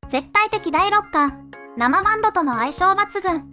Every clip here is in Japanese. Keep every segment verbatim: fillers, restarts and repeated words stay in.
絶対的第六感、生バンドとの相性抜群。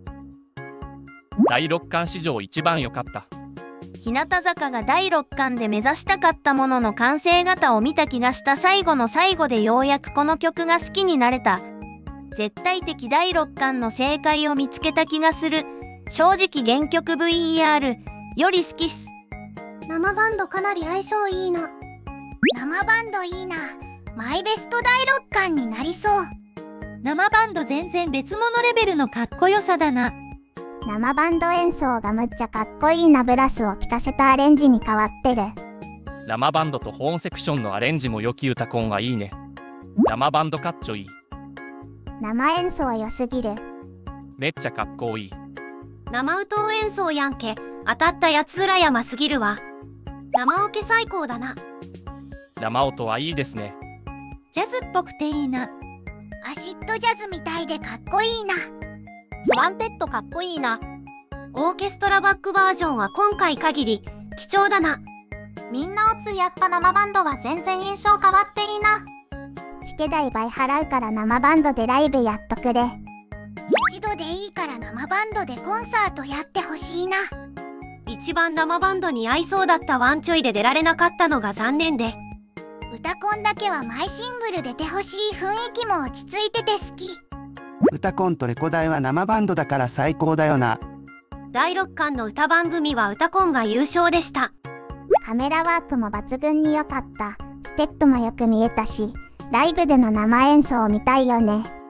第六感史上一番良かった。 日向坂が第六感で目指したかったものの完成型を見た気がした。最後の最後でようやくこの曲が好きになれた。絶対的第六感の正解を見つけた気がする。正直原曲 ブイイーアール より好きっす。 生バンドかなり相性いいな。生バンドいいな。マイベスト第六感になりそう。 生バンド全然別物レベルのかっこよさだな。 生バンド演奏がむっちゃかっこいいな。ブラスを聴かせたアレンジに変わってる。 生バンドとホーンセクションのアレンジも良き歌コンはいいね。生バンドかっちょいい。 生演奏良すぎる。 めっちゃかっこいい。 生歌演奏やんけ。当たったやつ裏山すぎるわ。生オケ最高だな。 生音はいいですね。 ジャズっぽくていいな。 アシッドジャズみたいでかっこいいな。トランペットかっこいいな。オーケストラバックバージョンは今回限り貴重だな。みんなおつやっぱ生バンドは全然印象変わっていいな。チケ代倍払うから生バンドでライブやっとくれ。一度でいいから生バンドでコンサートやってほしいな。一番生バンドに合いそうだったワンちょいで出られなかったのが残念で。歌コンだけはマイシングル出てほしい。雰囲気も落ち着いてて好き。 歌コンとレコ大は生バンドだから最高だよな。 第六感の歌番組は歌コンが優勝でした。カメラワークも抜群に良かった。ステップもよく見えたし、ライブでの生演奏を見たいよね。